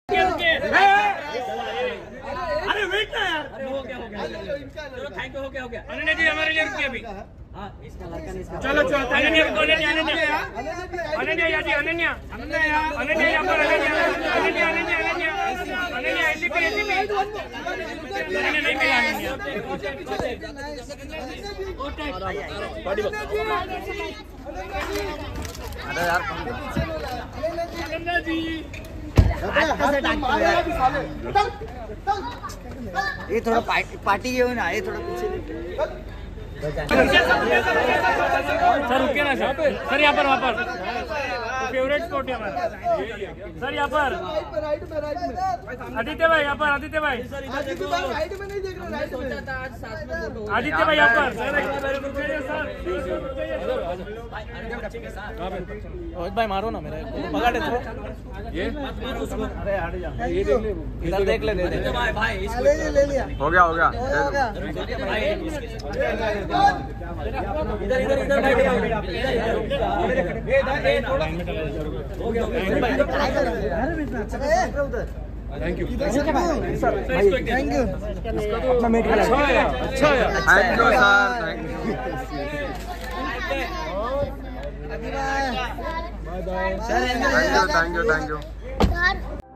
अरे वेट ना यार। हो गया चलो थैंक यू। हो गया अनन्या जी हमारे लिए रुकिए अभी। इसका लड़का नहीं इसका चलो अनन्या रुको। अनन्या यार जी अनन्या यहाँ पर अनन्या एलपी नहीं मिला अनन्या जी ये थोड़ा पार्टी ये हो ना, ये थोड़ा पीछे सर रुके ना सर यहाँ पर वहाँ पर फेवरेट स्पॉट है हमारा सर। यहाँ पर आदित्य भाई, यहाँ पर आदित्य भाई आदित्य भाई यहाँ पर रोहित भाई मारो ना मेरा भगा दे ये। अरे इधर देख ले भाई ले लिया। हो गया thank you thank you thank you.